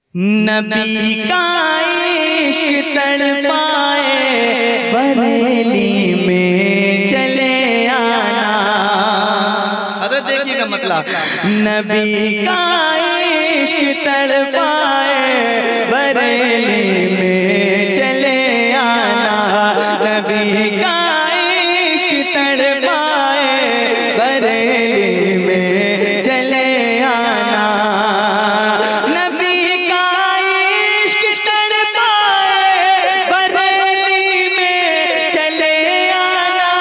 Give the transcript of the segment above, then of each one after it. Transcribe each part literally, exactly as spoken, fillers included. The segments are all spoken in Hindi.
नबी का इश्क तड़पाए बरेली में चले आना। अरे देखिएगा मतलब, नबी का इश्क तड़पाए बरेली में चले आना। नबी का इश्क तड़पाए बरेली में चले आना। नबी का इश्क तड़पाए बरेली में चले आना।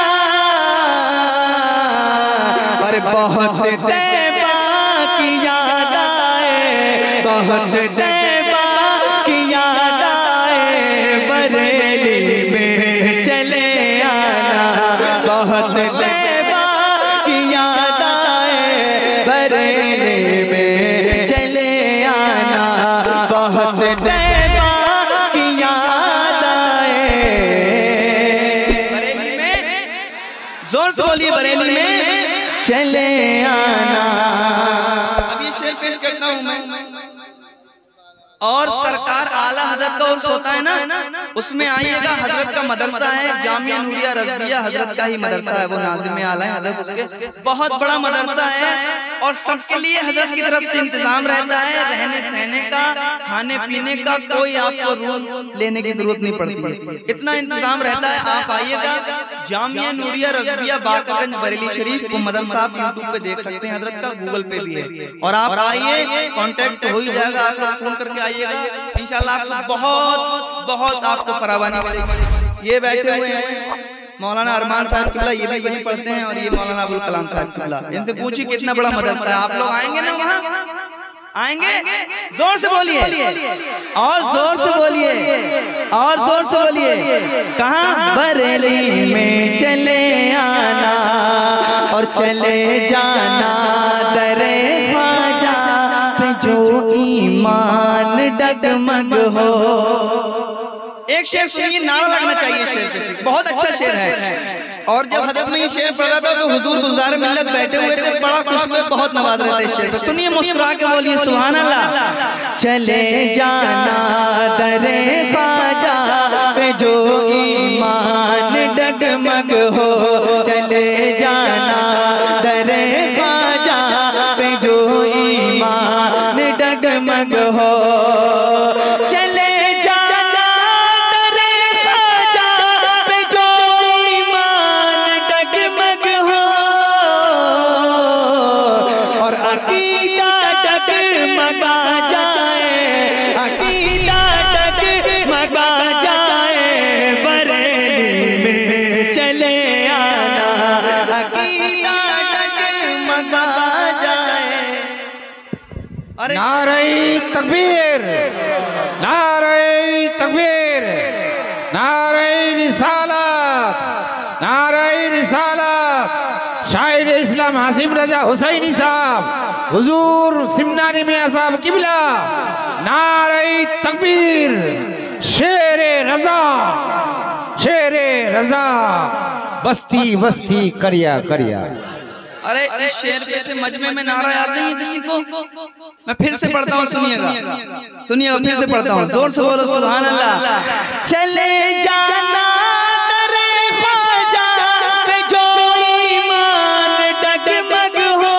और बहुत तैबा की याद आए, बहुत तैबा की याद आए बरेली में चले आना। बहुत तैबा की याद आए बरेली में चले आना। बहुत तैबा की याद आए बरेली में, जोर से बोलिए, बरेली में चले आना। अब ये शेर पेश करता हूं मैं। और सरकार आला हजरत का उर्स होता है ना, उसमें आइएगा, हजरत का मदरसा है, जामिया नूरिया रज़विया हजरत का ही मदरसा है, वो नाज़िम आला है हजरत, उसके बहुत बड़ा मदरसा है। और सबके लिए हजरत की तरफ से इंतजाम रहता है, रहने सहने का, खाने पीने का, कोई आपको रूम लेने की जरूरत नहीं पड़ती है, इतना इंतजाम रहता है। आप आइएगा, जामिया नूरिया रज़विया बाकरगंज बरेली शरीफ, वो मदरसा आप यूट्यूब पे देख सकते हैं, हजरत का गूगल पे भी है। और आप आइए, कांटेक्ट हो ही जाएगा, आप लोग फोन करके आइएगा, इंशाल्लाह आपको बहुत बहुत आपको फरावानी मिलेगी। ये बैठे हुए हैं मौलाना अरमान साहब किबला, ये भी यही पढ़ते हैं, और ये मौलाना अबुल कलाम साहब किबला। इनसे पूछिए कितना बड़ा मदरसा है। आप लोग आएंगे ना वहाँ? आएंगे? जोर से बोलिए, और जोर से बोलिए, और जोर से बोलिए। कहाँ? बरेली में चले आना और चले जाना दरे ख्वाजा पे जो ईमान डगमग हो। एक शेर सुनिए, नारा लगना चाहिए शेर पे, बहुत अच्छा शेर है। और जब हजरत में ये शेर पढ़ रहा था तो हुजूर गुलजार मिल्लत बैठे हुए थे, बड़ा खुश हुए, बहुत नवाज रहे थे शेर पे। सुनिए, मुस्कुरा के बोलिए सुभान अल्लाह। चले जाना दरे ख्वाजा पे जो ईमान डगमग हो। चले जाना दरे ख्वाजा पे जो ईमान डगमग हो। चले नारे तकबीर, नारे तकबीर, नारे रिसालत, नारे रिसालत। शायर इस्लाम हासिम रजा हुसैनी साहब, हुजूर सिमनानी मियां साहब किबला, नारे तकबीर, शेरे रजा, शेरे रजा, बस्ती बस्ती करिया करिया। अरे इस शेर पे से मजमे में नारा याद नहीं है किसी को? मैं फिर से पढ़ता हूँ, सुनिएगा, सुनिएगा, फिर से पढ़ता हूँ, जोर से बोलो सुभान अल्लाह। चले जाना दरे ख्वाजा पे जो ईमान डगमग हो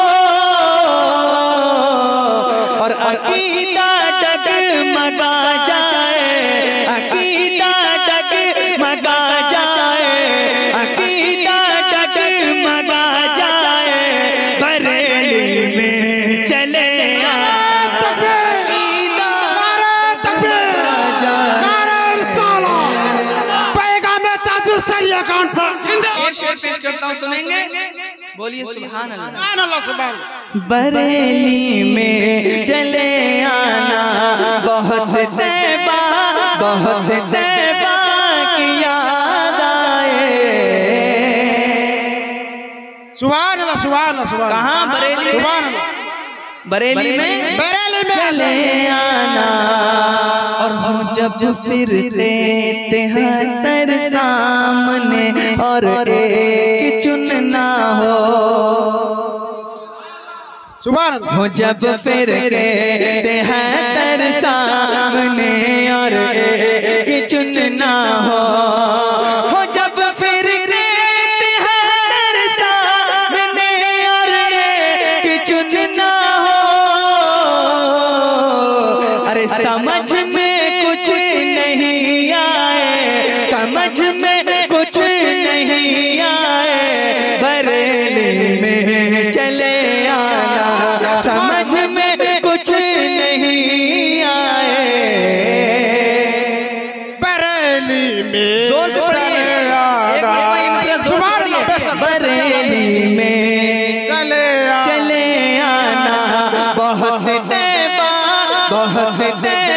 और अकीदा डगमगा जाए, अकीदा डगमगा जाए, अकीदा डगमगा जाए बरेली में चले। शेर पेश करता हूँ, सुनेंगे? बोलिए सुभान अल्लाह। सुभान अल्लाह। बरेली में चले आना, बहुत तैबा, बहुत तैबा की याद आए। सुभान अल्लाह, सुभान अल्लाह, सुभान। कहाँ? बरेली। सुभान अल्लाह। बरेली में, बरेली में चले आना। और हो जब फिरते तिहत्तर सामने और एक चुनना हो। सुभान अल्लाह। हो जब फिर के तिहत्तर सामने अरे समझ में कुछ नहीं आए, समझ में कुछ नहीं आए, बरेली में चले आना, समझ में कुछ नहीं आए, बरेली में जोर से पढ़िए, एक मिनट में मतलब जोर से पढ़िए, बरेली में चले चले आना, बहुत देवा बहुत देवा